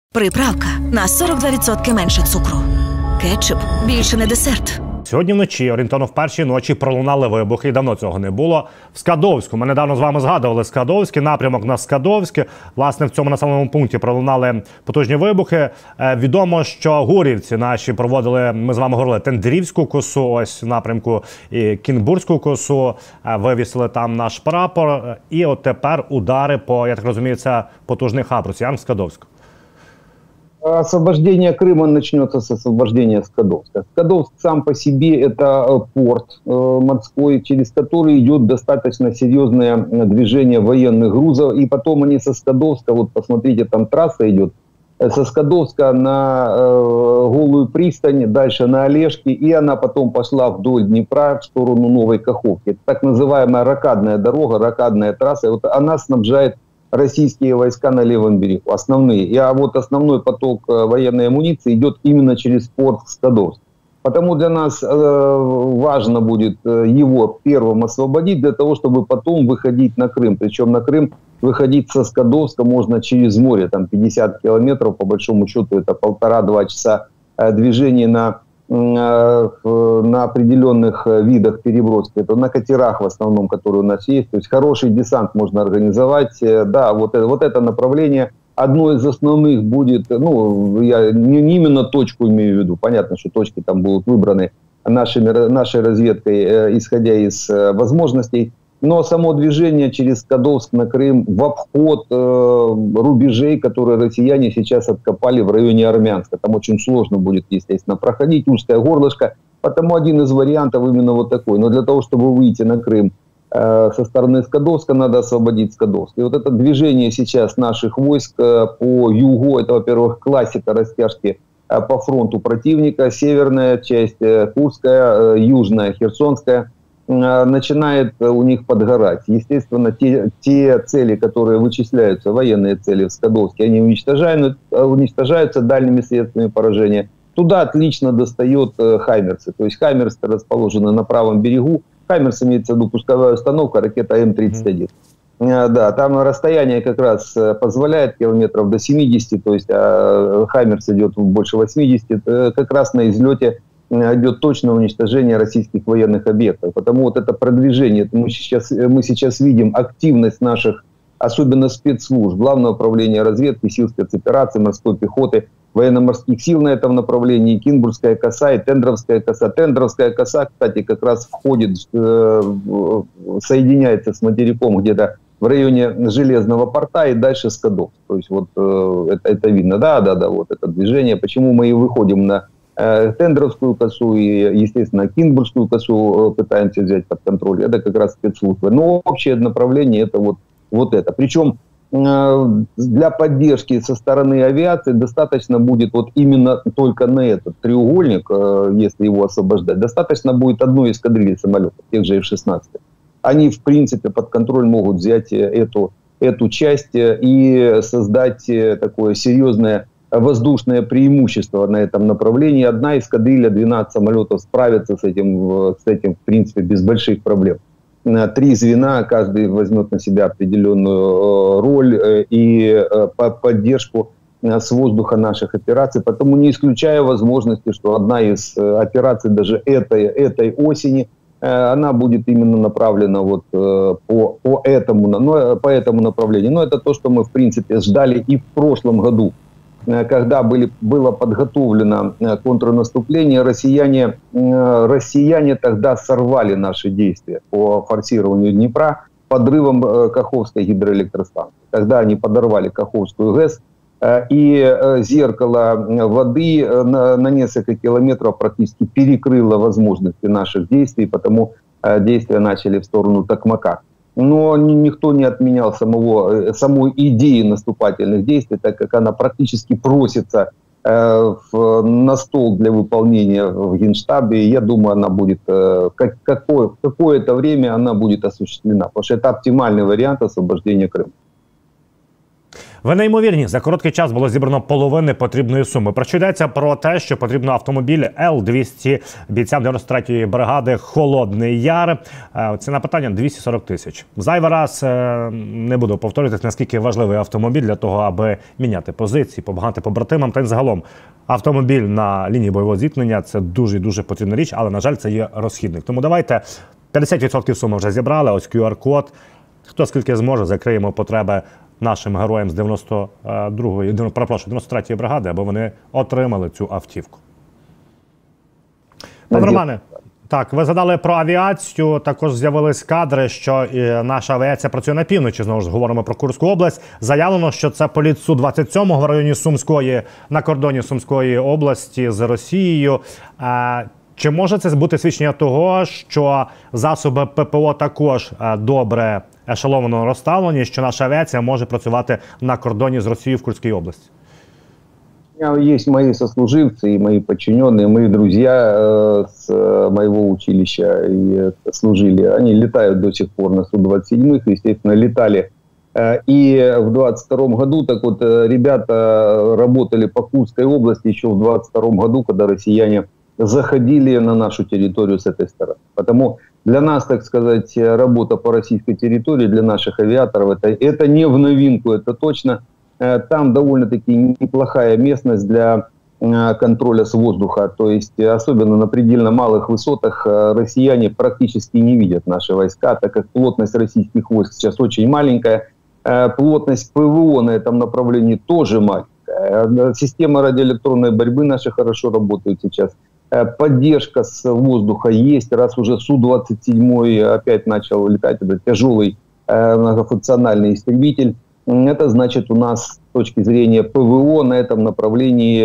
Приправка на 42% менше цукру. Кетчуп більше не десерт. Сьогодні вночі, орієнтовно в першій ночі, пролунали вибухи, і давно цього не було. В Скадовську, ми недавно з вами згадували Скадовський, напрямок на Скадовське. Власне, в цьому населеному пункті пролунали потужні вибухи. Відомо, що гурівці наші проводили, ми з вами говорили, Тендрівську косу, ось в напрямку, і Кінбурзьку косу, вивісили там наш прапор. І от тепер удари по, я так розумію, це потужний хаб росіян в Скадовську. Освобождение Крыма начнется с освобождения Скадовска. Скадовск сам по себе это порт морской, через который идет достаточно серьезное движение военных грузов. И потом они со Скадовска, вот посмотрите, там трасса идет, со Скадовска на Голую пристань, дальше на Олежки, и она потом пошла вдоль Днепра в сторону Новой Каховки. Так называемая рокадная дорога, рокадная трасса, вот она снабжает российские войска на левом берегу, основные. А вот основной поток военной амуниции идет именно через порт Скадовск. Потому для нас важно будет его первым освободить, для того, чтобы потом выходить на Крым. Причем на Крым выходить со Скадовска можно через море, там 50 километров, по большому счету это 1,5-2 часа движения на определенных видах переброски. Это на катерах в основном, которые у нас есть. То есть хороший десант можно организовать. Да, вот это направление. Одно из основных будет, ну, я не именно точку имею в виду. Понятно, что точки там будут выбраны нашей разведкой, исходя из возможностей. Но само движение через Скадовск на Крым в обход рубежей, которые россияне сейчас откопали в районе Армянска. Там очень сложно будет, естественно, проходить, узкое горлышко. Потому один из вариантов именно вот такой. Но для того, чтобы выйти на Крым со стороны Скадовска, надо освободить Скадовск. И вот это движение сейчас наших войск по югу, это, во-первых, классика растяжки по фронту противника. Северная часть Курская, южная Херсонская. Начинает у них подгорать. Естественно, те цели, которые вычисляются, военные цели в Скадовске, они уничтожаются дальними средствами поражения. Туда отлично достает «Хаймерсы». То есть «Хаймерсы» расположены на правом берегу. «Хаймерс» имеется в виду пусковая установка, ракета М-31. Да, там расстояние как раз позволяет километров до 70, то есть «Хаймерс» идет больше 80, как раз на излете идет точное уничтожение российских военных объектов. Потому вот это продвижение, мы сейчас видим активность наших, особенно спецслужб, Главного управления разведки, сил спецопераций, морской пехоты, военно-морских сил на этом направлении, Кінбурзька коса и Тендровская коса. Тендровская коса, кстати, как раз входит, соединяется с материком где-то в районе Железного порта и дальше Скадовск. То есть вот это видно. Да, вот это движение. Почему мы и выходим на Тендровскую косу и, естественно, Кінбурзькую косу пытаемся взять под контроль. Это как раз спецслужбы. Но общее направление это вот это. Причем для поддержки со стороны авиации достаточно будет вот именно только на этот треугольник, если его освобождать, достаточно будет одной эскадрильи самолетов, тех же F-16. Они, в принципе, под контроль могут взять эту часть и создать такое серьезное воздушное преимущество на этом направлении. Одна эскадрилья, 12 самолетов справится с этим, в принципе, без больших проблем. 3 звена, каждый возьмет на себя определенную роль и поддержку с воздуха наших операций. Потому не исключаю возможности, что одна из операций даже этой осени, она будет именно направлена вот по этому направлению. Но это то, что мы, в принципе, ждали и в прошлом году, когда было подготовлено контрнаступление. Россияне тогда сорвали наши действия по форсированию Днепра подрывом Каховской гидроэлектростанции. Тогда они подорвали Каховскую ГЭС, и зеркало воды на несколько километров практически перекрыло возможности наших действий, потому действия начали в сторону Токмака. Но никто не отменял самой идеи наступательных действий, так как она практически просится на стол для выполнения в Генштабе. И я думаю, она будет какое-то время она будет осуществлена, потому что это оптимальный вариант освобождения Крыма. Ви неймовірні. За короткий час було зібрано половини потрібної суми. Про що йдеться? Про те, що потрібно автомобіль Л-200 бійцям 93-ї бригади «Холодний Яр». Ціна питання – 240 тисяч. Зайвий раз не буду повторювати, наскільки важливий автомобіль для того, аби міняти позиції, допомагати побратимам. Та й загалом автомобіль на лінії бойового зіткнення – це дуже потрібна річ, але, на жаль, це є розхідник. Тому давайте 50% суми вже зібрали, ось QR-код. Хто скільки зможе, закриємо потреби нашим героям з 93-ї бригади, аби вони отримали цю автівку. Пане Романе, так, ви згадали про авіацію, також з'явились кадри, що наша авіація працює на півночі, знову ж говоримо про Курську область. Заявлено, що це політ Су-27 в районі Сумської, на кордоні Сумської області з Росією. Чи може це бути свідчення того, що засоби ППО також добре ешелоновано розставлені, що наша авіація може працювати на кордоні з Росією в Курській області? Есть мои сослуживцы и мои подчиненные, мои друзья с моего училища и служили. Они летают до сих пор на Су-27, естественно, летали. И в 22 году, так вот, ребята работали по Курской области еще в 22 году, когда россияне заходили на нашу территорию с этой стороны. Потому для нас, так сказать, работа по российской территории, для наших авиаторов, это не в новинку, это точно. Там довольно-таки неплохая местность для контроля с воздуха. То есть, особенно на предельно малых высотах, россияне практически не видят наши войска, так как плотность российских войск сейчас очень маленькая. Плотность ПВО на этом направлении тоже маленькая. Система радиоэлектронной борьбы наша хорошо работает сейчас. Поддержка с воздуха есть, раз уже Су-27 опять начал летать, это тяжелый многофункциональный истребитель. Это значит, у нас с точки зрения ПВО на этом направлении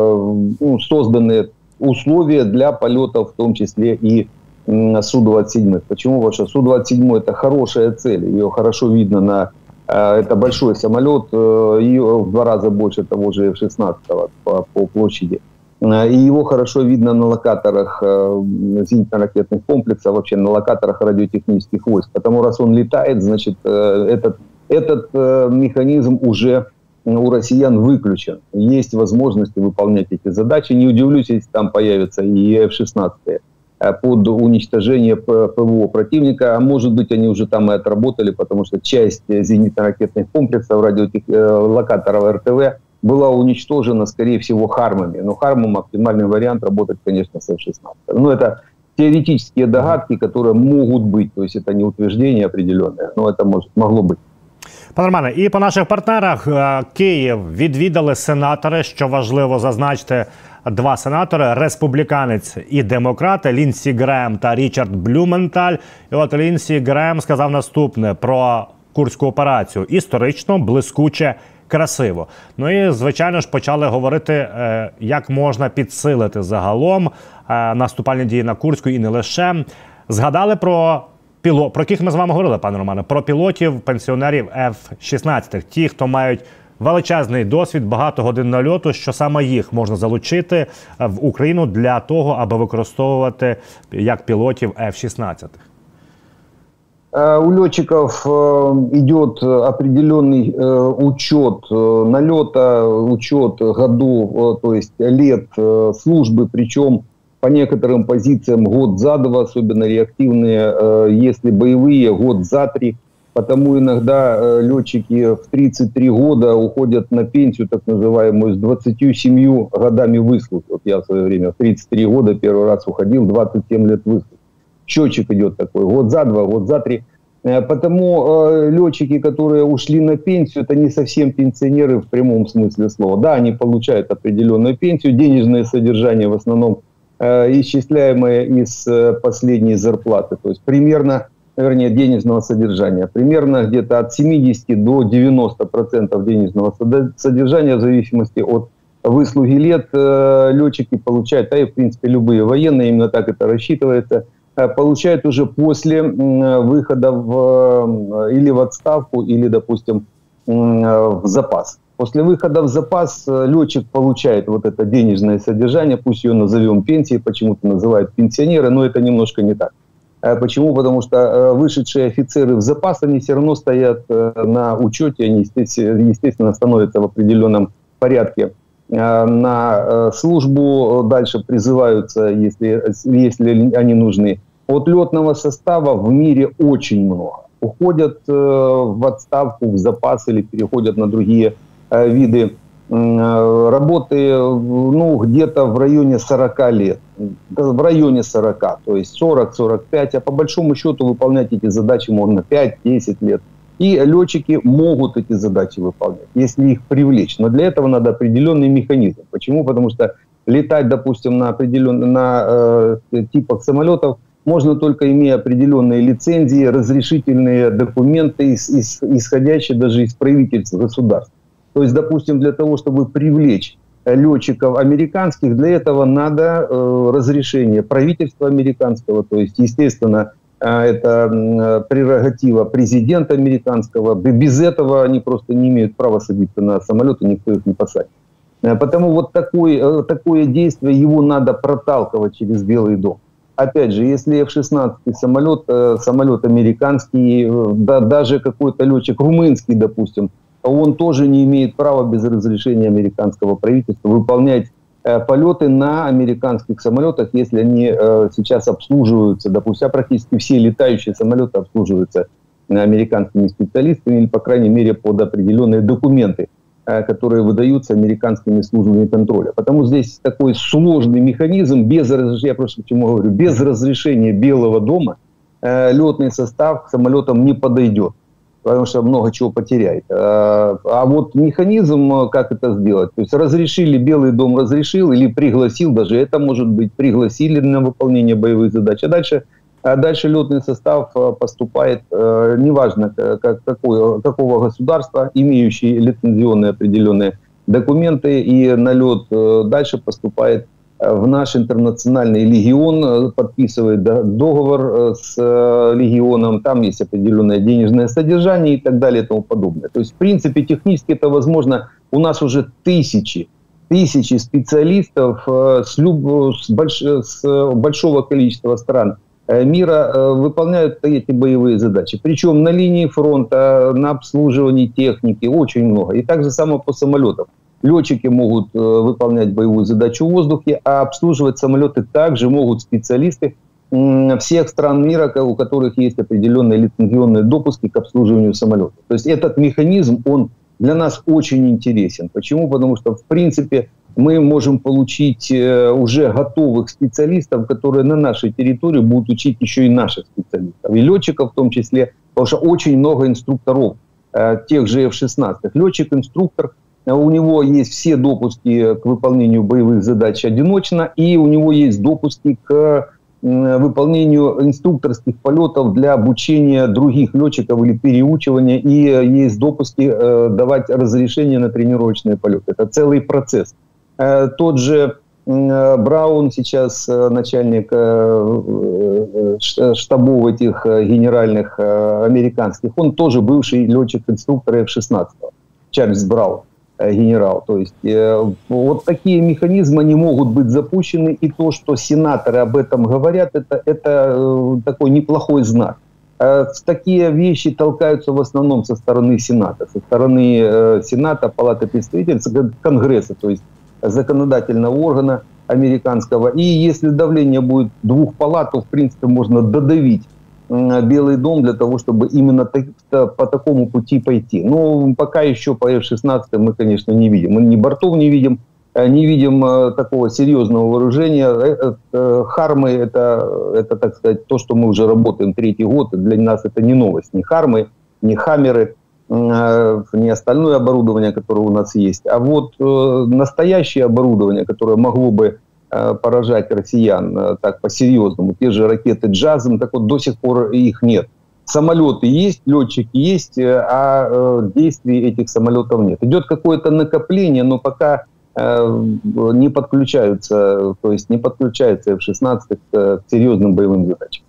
созданы условия для полетов, в том числе и Су-27. Почему? Потому что Су-27 это хорошая цель, ее хорошо видно это большой самолет, ее в 2 раза больше того же F-16 по площади. И его хорошо видно на локаторах зенитно-ракетных комплексов, вообще на локаторах радиотехнических войск. Потому раз он летает, значит, этот механизм уже у россиян выключен. Есть возможность выполнять эти задачи. Не удивлюсь, если там появятся и F-16 под уничтожение ПВО противника. А может быть, они уже там и отработали, потому что часть зенитно-ракетных комплексов, локаторов РТВ была уничтожена, скорее всего, Хармами. Но Хармом оптимальный вариант работать, конечно, с F-16. Но это теоретические догадки, которые могут быть. То есть это не утверждение определенное, но это могло быть. Пане Романе, і по наших партнерах Київ відвідали сенатори, що важливо зазначити, 2 сенатори, республіканець і демократи, Лінсі Грем та Річард Блюменталь. І от Лінсі Грем сказав наступне про Курську операцію: історично, блискуче, красиво. Ну і, звичайно ж, почали говорити, як можна підсилити загалом наступальні дії на Курську і не лише. Згадали про яких ми з вами говорили, пане Романе, про пілотів, пенсіонерів F-16. Ті, хто мають величезний досвід, багато годин нальоту, що саме їх можна залучити в Україну для того, аби використовувати як пілотів F-16. У летчиков идет определенный учет налета, учет годов, то есть лет службы, причем по некоторым позициям год за 2, особенно реактивные, если боевые, год за 3. Потому иногда летчики в 33 года уходят на пенсию, так называемую, с 27 годами выслуги. Вот я в свое время в 33 года первый раз уходил, 27 лет выслуги. Счетчик идет такой, год за 2, год за 3. Потому летчики, которые ушли на пенсию, это не совсем пенсионеры в прямом смысле слова. Да, они получают определенную пенсию, денежное содержание в основном исчисляемое из последней зарплаты. То есть примерно, вернее, денежного содержания. Примерно где-то от 70 до 90% денежного содержания в зависимости от выслуги лет летчики получают, а и в принципе любые военные, именно так это рассчитывается, получают уже после выхода или в отставку, или, допустим, в запас. После выхода в запас летчик получает вот это денежное содержание, пусть ее назовем пенсией, почему-то называют пенсионеры, но это немножко не так. Почему? Потому что вышедшие офицеры в запас, они все равно стоят на учете, они, естественно, становятся в определенном порядке на службу, дальше призываются, если они нужны. От летного состава в мире очень много. Уходят в отставку, в запас или переходят на другие виды работы, ну, где-то в районе 40 лет. В районе 40, то есть 40-45, а по большому счету выполнять эти задачи можно 5-10 лет. И летчики могут эти задачи выполнять, если их привлечь. Но для этого надо определенный механизм. Почему? Потому что летать, допустим, на типах самолетов можно только имея определенные лицензии, разрешительные документы, исходящие даже из правительств государств. То есть, допустим, для того, чтобы привлечь летчиков американских, для этого надо разрешение правительства американского, то есть, естественно, это прерогатива президента американского. Без этого они просто не имеют права садиться на самолет, и никто их не посадит. Потому вот такое действие, его надо проталкивать через Белый дом. Опять же, если F-16 самолет американский, да, даже какой-то летчик румынский, допустим, он тоже не имеет права без разрешения американского правительства выполнять полеты на американских самолетах, если они сейчас обслуживаются, допустим, практически все летающие самолеты обслуживаются американскими специалистами, или, по крайней мере, под определенные документы, которые выдаются американскими службами контроля. Потому здесь такой сложный механизм, без разрешения Белого дома летный состав к самолетам не подойдет, потому что много чего потеряет. А вот механизм, как это сделать, то есть разрешили, Белый дом разрешил или пригласил, даже это может быть, пригласили на выполнение боевых задач, а дальше летный состав поступает, неважно какого государства, имеющий лицензионные определенные документы, и налет дальше поступает в наш интернациональный легион, подписывает договор с легионом, там есть определенное денежное содержание и так далее и тому подобное. То есть, в принципе, технически это возможно. У нас уже тысячи специалистов с большого количества стран мира выполняют эти боевые задачи. Причем на линии фронта, на обслуживании техники очень много. И так же само по самолетам. Летчики могут выполнять боевую задачу в воздухе, а обслуживать самолеты также могут специалисты всех стран мира, у которых есть определенные лицензионные допуски к обслуживанию самолетов. То есть этот механизм, он для нас очень интересен. Почему? Потому что, в принципе, мы можем получить уже готовых специалистов, которые на нашей территории будут учить еще и наших специалистов. И летчиков в том числе, потому что очень много инструкторов, тех же F-16. Летчик-инструктор, у него есть все допуски к выполнению боевых задач одиночно, и у него есть допуски к выполнению инструкторских полетов для обучения других летчиков или переучивания, и есть допуски давать разрешение на тренировочные полеты. Это целый процесс. Тот же Браун, сейчас начальник штабов этих генеральных американских, он тоже бывший летчик-инструктор F-16, Чарльз Браун, генерал. То есть вот такие механизмы, они могут быть запущены, и то, что сенаторы об этом говорят, это такой неплохой знак. Такие вещи толкаются в основном со стороны Сената, Сената, Палаты представителей, Конгресса, то есть законодательного органа американского. И если давление будет двух палат, то, в принципе, можно додавить Белый дом для того, чтобы именно по такому пути пойти. Но пока еще по F-16 мы, конечно, не видим. Мы ни бортов не видим такого серьезного вооружения. Хармы это, так сказать, то, что мы уже работаем третий год. Для нас это не новость. Ни Хармы, ни Хаммеры, не остальное оборудование, которое у нас есть. А вот настоящее оборудование, которое могло бы поражать россиян так по-серьезному, те же ракеты «Джазм», так вот до сих пор их нет. Самолеты есть, летчики есть, а действий этих самолетов нет. Идет какое-то накопление, но пока не подключаются, то есть не подключается F-16 к серьезным боевым задачам.